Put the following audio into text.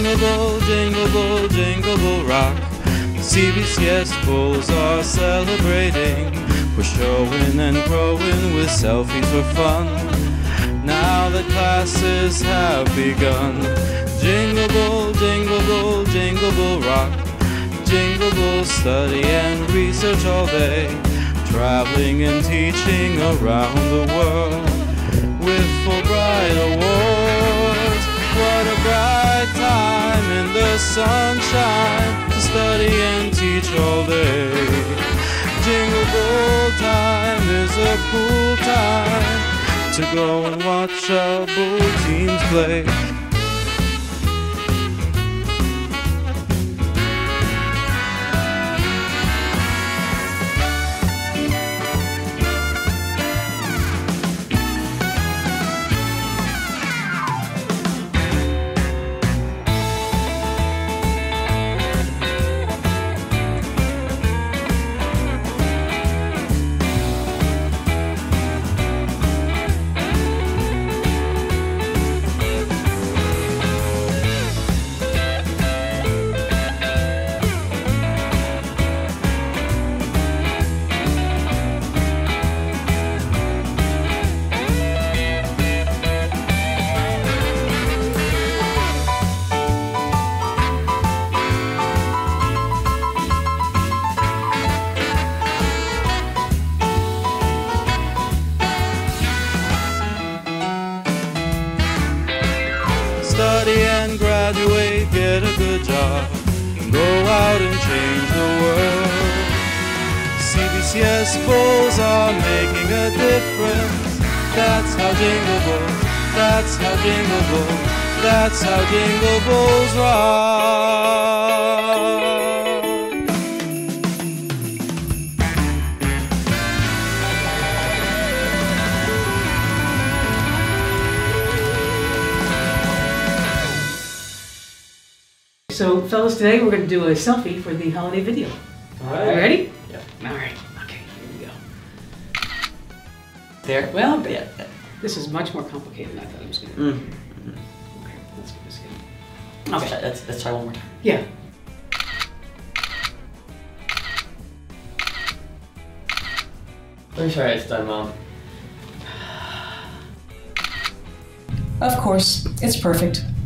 jingle bell, jingle bell rock. CBCS bulls are celebrating. We're showing and growing with selfies for fun. Now the classes have begun. Jingle bell, jingle bell rock. Jingle bell, study and research all day. Traveling and teaching around the world with Fulbright awards. What a bright time in the sunshine to study and teach all day. Jingle bell time is a cool time to go and watch our bull teams play. Study and graduate, get a good job, go out and change the world. CBCS bulls are making a difference. That's how Jingle Bell, that's how Jingle Bell, that's how Jingle Bells rock. So, fellas, today we're going to do a selfie for the holiday video. All right. You ready? Yeah. All right. Okay, here we go. There? Well, yeah. This is much more complicated than I thought it was going to be. Okay, let's give this a go. Okay. Let's try one more time. Yeah. Pretty sure it's done, Mom. Of course, it's perfect.